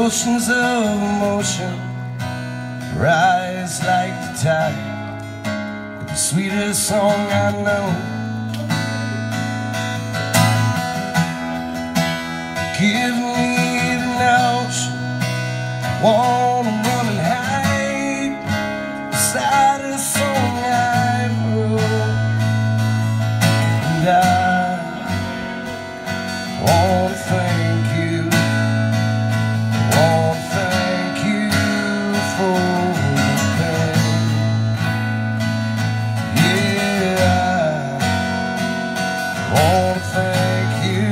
oceans of emotion rise like the tide, the sweetest song I know. Give me the notion, wanna run and hide beside a song I wrote. And I wanna thank you, wanna thank you for the pain. Yeah, I wanna thank you,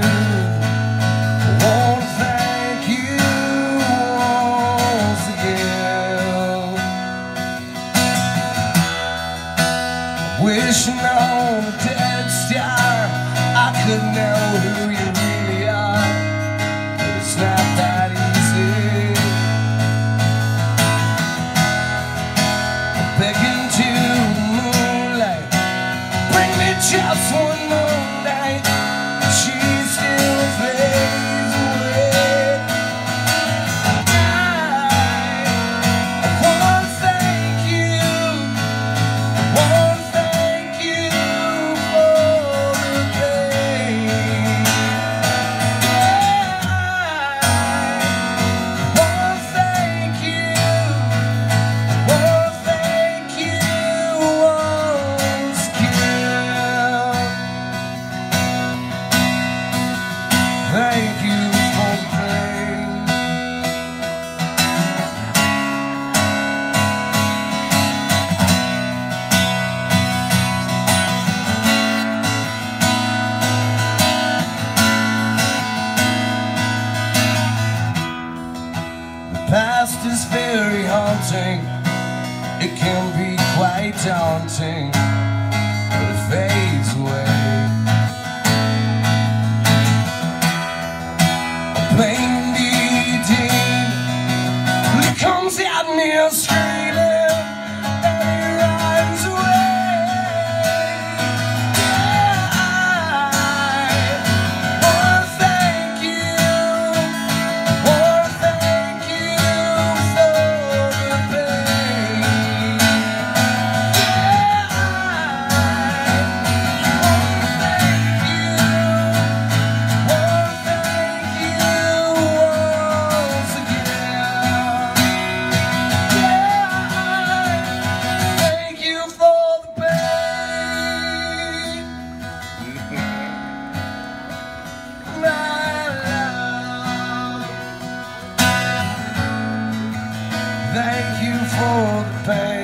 wanna thank you once again. Wishing on a dead star I could know who you really are, but it's not that easy. I'm begging to the moonlight, bring me just one more night. She still fades away. I wanna thank you, I wanna thank you for the pain. I wanna thank you, I wanna thank you once again. Thank you for the pain. The past is very haunting, it can be quite daunting, but it fades away. A plain deed, it comes at me screaming, and it runs away. I wanna thank you, wanna thank you for the pain. Thank you for the pain.